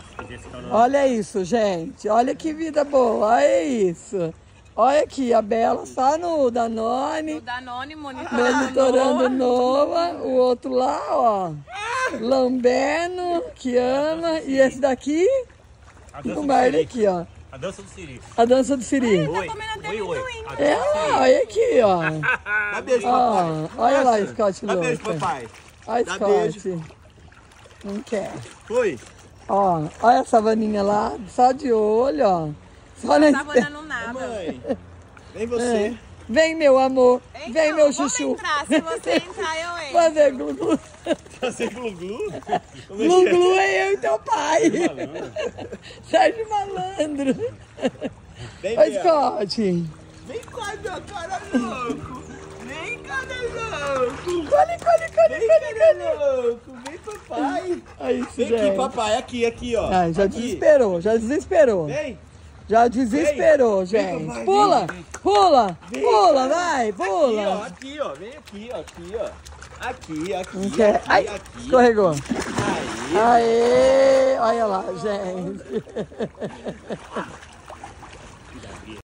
Olha isso, gente. Olha que vida boa. Olha isso. Olha aqui, a Bela só no Danone. No Danone, monitorando Noah. O outro lá, ó. Lambendo, que ama. E esse daqui? O Marley aqui, ó. A dança do Siri. A dança do Siri. Oi, oi. Olha aqui, ó. Dá beijo, papai. Olha lá, Scott Dá beijo, louca. papai. Olha, Dá Scott. beijo. Não quer. Foi. Ó, olha a savaninha lá, só de olho, ó. Só na Não tava dando nada. Mãe, vem você. Vem, meu amor. Então, Vem, meu vamos chuchu. entrar. Se você entrar, eu entro. Fazer glu-glu. Você glu-glu? Glu-glu é eu e teu pai. Sérgio Malandro. Vem, Oi, Bia. Scott. Vem cá, meu cara louco. Vem, cara louco. Colhe. Louco. Vem, papai. É isso, Vem gente. aqui, papai. Aqui, ó. Ai, já Aqui. desesperou, já desesperou. Vem. Já desesperou, Vem, gente. papai, Pula, vem. pula, Vem, pula, cara. vai, pula. Aqui, ó. Vem aqui, ó. Aqui. Não quer. Ai, escorregou. Aí. Aê, olha lá, gente.